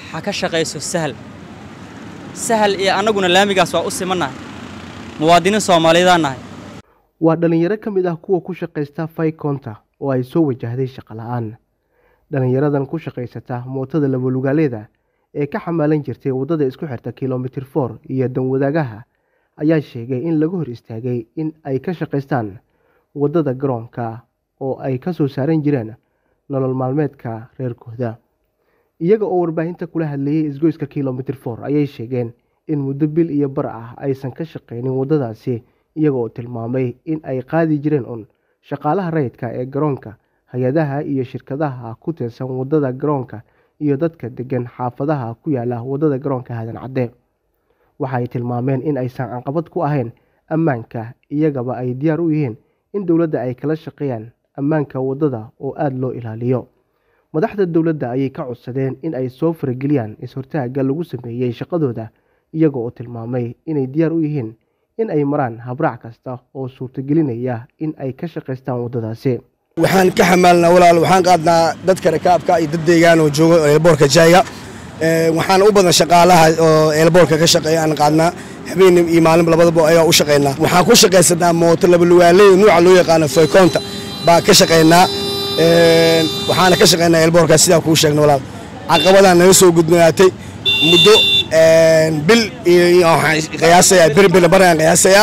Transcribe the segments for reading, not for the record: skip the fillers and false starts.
حكشة قيسو سهل إيه أنا قلنا لامي قاسوا أسمنا مواطنين Soomaaliyeedna waa dhalinyaro kamid ah kuwa ku shaqeysta Faykonta oo ay soo wajahday shaqo la'aan dhalinyaradan ku shaqeysata mootada laba lugaaleeda ee ka xamaalan jirtay wadada isku xirta kilomitir 4 iyo dan wadaagaha ayaa sheegay in lagu hor istaagay in ay ka shaqeystaan wadada garoonka oo ay ka soo saaran jireen nolol maalmeedka reerkooda iyaga oo warbaahinta kula hadlayay isgoyska kilomitir 4 ayay sheegeen in muddo bil iyo bar ah aysan ka shaqeynin wadadaasi iyaga oo tilmaamay in ay qaadi jireen shaqaalaha rayidka ee garoonka hay'adaha iyo shirkadaha ku tirsan wadada garoonka iyo dadka degan xaafadaha ku yaala wadada garoonka Aadan Cadde waxay tilmaameen in aysan caqabad ku ahayn ammaanka iyagaba ay diyaar u yihiin in dawladda ay kala shaqeeyaan ammaanka wadada oo aad loo ilaaliyo madaxda dawladda ayay ka codsadeen in ay soo farageliyaan is-hortaaga lagu sameeyay shaqadooda iyaga oo tilmaamay inay diyaar u yihiin in ay maraan habraac kasta oo suurtagelinaya in ay ka shaqeystaan wadadaasi waxaan ka xamaalnaa walaal waxaan qaadnaa dadka rakaabka iyo dad deegaan oo jooga eelboorka jayga waxaan u badan shaqaalaha oo eelboorka ka shaqeeya aan qaadnaa habeen iyo maalin labadaba ayaa u shaqeynaa waxaan ku shaqeysanaa mooto laba lugaaleey nooca loo yaqaan Faykonta baa ka shaqeynaa waxaana ka shaqeynaa eelboorka sida ku sheegno walaal caqabadaha naga soo gudbinaatay muddo bil iyo qiyaasaya bil baraan qiyaasaya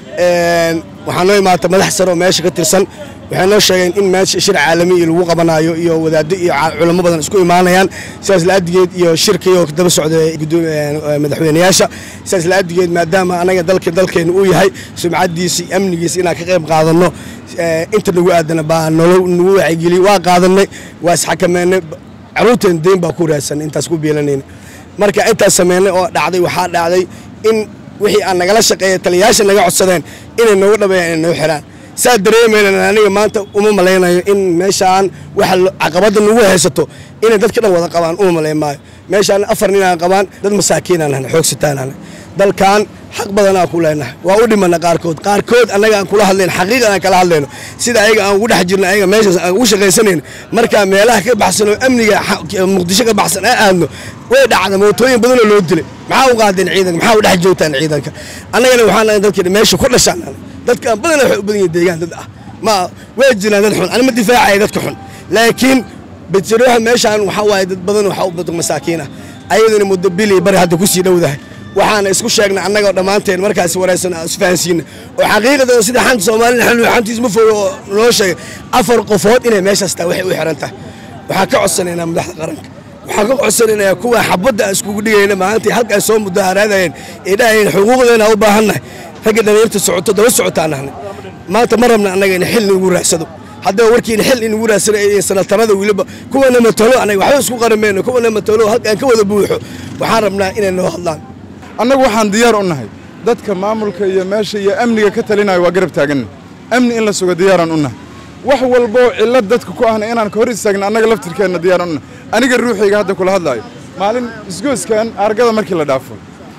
waxaan noo imaatay madax sare oo meesha ka tirsan waxay noo sheegeen in meesha shir caalami lagu qabanayo iyo wadaado iyo culimo badan isku imaanayaan sidaas la adigeed iyo shirkiyo daba socday madaxweynayaasha sidaas la adigeed maadaama anaga dalkeena uu yahay sumcadiisi amnigiisa inaan ka qayb qaadano inta nagu aadana baa nagu wacigeli waa qaadanay waa isxakameynay caruurteen deyn baa ku raadsan intaas ku beelanayna marka intaas sameynay oo dhacday waxa dhacday in wixii aan nagala shaqeeyay taliyaasha naga codsadeen inay noogu dhabeeyaan inay xiraan saa dareemayna aniga maanta uma maleynayo in meeshaan waxa caqabada nagu haysato inay dadka dhan wada qabaan uma maleeymaayo meeshaan afar nin aan qabaan dad masaakiin aan xoogsitaan dalkan xaq badan aan ku leenahay waa u dhimana qaarkood anaga aan kula hadleen xaqiiqan aan kala hadleeno sida ayaga aan ugu dhex jirno ayaga meeshaas aan ugu shaqeysanayno marka meelaha ka baxsan oo amniga muqdisho ka baxsan aadno way dhacda mootooyin badan oo loo dilay maxaa u qaadeen ciidanka maxaa u dhex joogtaan ciidanka anagana waxaan dadka meesha ku dhashaan dadka badan waxay u badan yihiin deegaan dad ah ma way jiraan dad xun anima difaacay dadka xun laakiin bitiruha meeshaan waxa waay dad badan waxa u badan masaakiin ah ayaduna muddo bili bari hadda ku sii dhowdahay waxaan isku sheegnay annaga dhamaanteen markaas wareysan isfahansiin oo xaqiiqada sida xanta Soomaaliya xantiis ma fogo loo sheegay afar qofood inay meeshaas taa waxay u xiran tahay waxa ka codsanayna madaxda qaranka waxa ka codsanayna kuwa xabada isku dhigayna maanta halka soo mudaharaadayeen ee dhaayeen xuquuqdeena u baahannahay ragga dhalinyarta socoto daba socotaanahay maanta ma rabna annaga in xil ugu raadsado hadda warkiina xil in ugu raadsado ee sanatarada wiliba kuwana matalo anaga waxa isku qarameyno kuwana matalo halkan ka wada buuxo waxaan rabnaa inay noo hadlaan annagu waxaan diyaar u nahay dadka maamulka iyo meesha iyo amniga ka talinayo waa garab taagan amni in la sugo diyaaran u nahay wax walbo cilad dadka ku ahna inaan ka hor istaagno annaga laftirkeena diyaaran u nahay aniga ruuxiga hadda kula hadlayo maalin isgooskan argada markii la dhaafo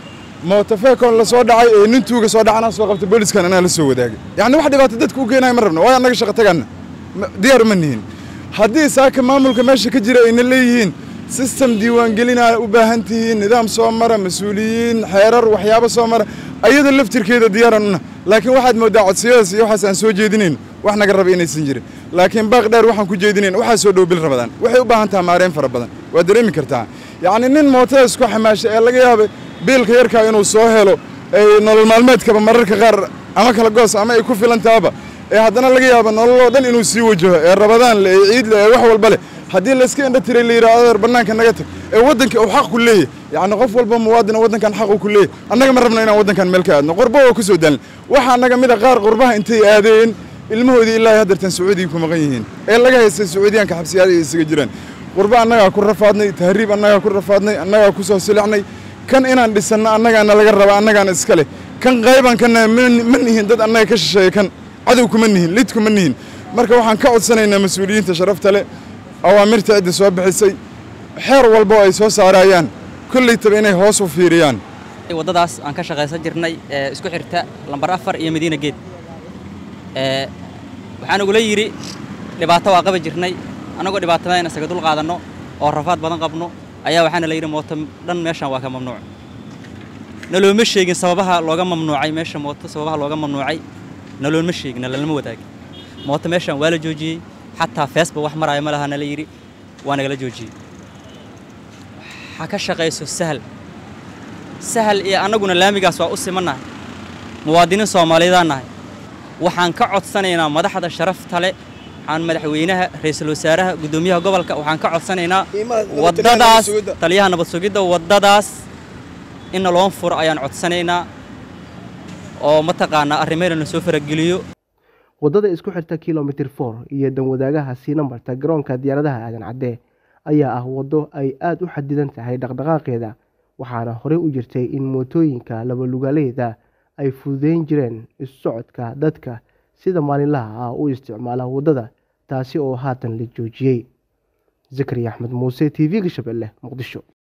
mooto Faykonta la soo dhacay ee nin tuuga soo dhacana soo qabtay booliiskan anaa la soo wadaagay yani wax dhibaato dadku u keenay ma rabno waa annaga shaqo tagana diyaar uma nihin haddii saaka maamulka meesha ka jira ayna leeyihiin system diiwaan gelina u baahan tihiin nidaam soo mara mas'uuliyiin xeerar waxyaabo soo mara ayada laftirkeeda diyaaran una laakiin waxaad moodaa codsiyadaas iyo waxaas aan soo jeedinayn wax naga raba inaysan jirin laakiin baaq dheer waxaan ku jeedinayn waxa soo dhow bil Ramadaan waxay u baahan tahay maareen fara badan waa dareemi kartaa yani nin mootada isku xamaashay ee laga yaabay biilka yarka inuu soo helo ay nolol maalmeedkaba mararka qaar ama kala goos ama ay ku filan taaba ee haddana laga yaabo nolol dhan inuu sii wajaho ee Ramadaan la ciid la wax walba leh haddii la iska indha tiray la yiraahdo banaanka naga tag ee wadanka uu xaq ku leeyahay yani qof walba muwaadin wadankan xaq ku leeyahay annaga ma rabno inaan wadankan meel ka aadno qurbo oo ku soo daalin waxa annaga mid qaar qurbaha intay aadeen ilmahoodii ilaahay hadartan Sacuudiga ku maqan yihiin ee laga haystay Sacuudiyaanka xabsiyaad ay isaga jiraan qurba annaga ku rafaadnay tahriib annaga ku rafaadnay annaga ku soo silacnay kan inaan dhisano annaga laga raba annaga iska leh kan qayban kan man yihiin dad annaga ka shisheeyay kan cadow kuma nihin lid kuma nihin marka waxaan ka codsanaynaa mas'uuliyiinta sharafta leh awaamirta cid soo bixisay xeer walba ay soo saarayaan kulli tab inay hoos u fiiriyaan wadadaas aan ka shaqeysan jirnay isku xirta lambar 4 iyo Madiina Geed waxaan ugu leeyahay dhibaato waa qaba jirnay anagoo dhibaatadayna isaga dul qaadano oo rafaad badan qabno ayaa waxaana la yidhi mooto dhan meeshan waa ka mamnuuc nalooma sheegin sababaha looga mamnuucay meesha mooto sababaha looga mamnuucay nalooma sheegin nalama wadaagin mooto meeshan waa la joojiyey xataa feesba wax maraayo ma laha nala yidhi waa nagala joojiyey waxaa ka shaqayso sahal iyo annaguna laamigaas waa u simannahay muwaadiniin soomaaliyeedaan nahay waxaan ka codsanaynaa madaxda sharafta leh waxaan madaxweynaha ra'iisul wasaaraha gudoomiyaha gobolka waxaan ka codsanaynaa wadadaas taliyaha nabad sugidda wadadaas in loo furo ayaan codsanaynaa oo mataqaanaa arrimeena soo farageliyo wadada isku xirta kilomitir 4 iyo danwadaagaha sii nambarta garoonka diyaaradaha aadan cadde ayaa ah wado ay aad u xadidan tahay dhaqdhaqaaqeeda waxaana hore u jirtay in mootooyinka laba lugaaleeda ay fududeyn jireen isu socodka dadka sida maalinlaha ah u isticmaala wadada taasi oo haatan la joojiyey. Zakariya Axmed Muuse, TV-ga Shabeelle, Muqdisho.